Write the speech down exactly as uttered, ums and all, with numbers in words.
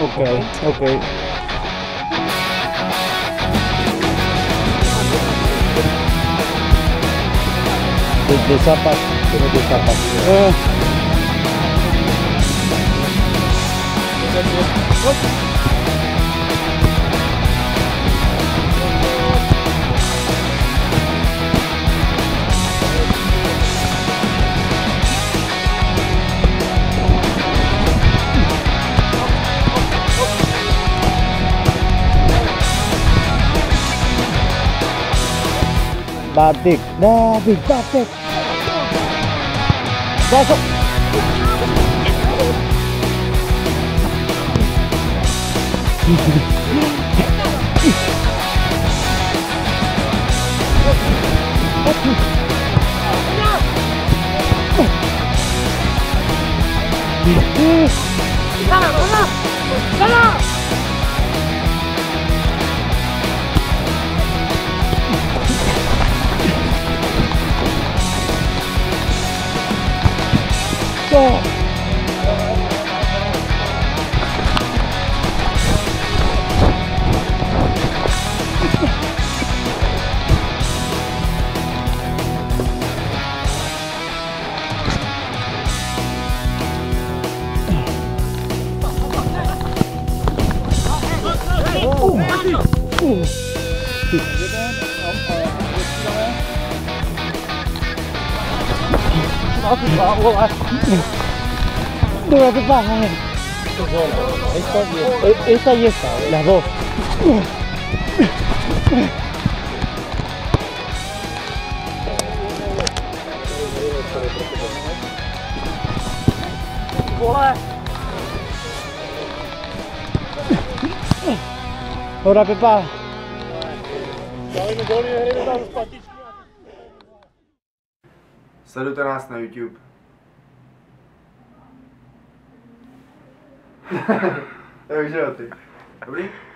Ok, ok. De, de zapas, pero de zapas. Ah. Batik, David, batik. Masuk. Sana, sana, sana. Go. Dura de paja. Esta, esta y esta, las dos. Ahora Pepa. Sledujte nás na YouTube. Takže jo ty. Dobrý?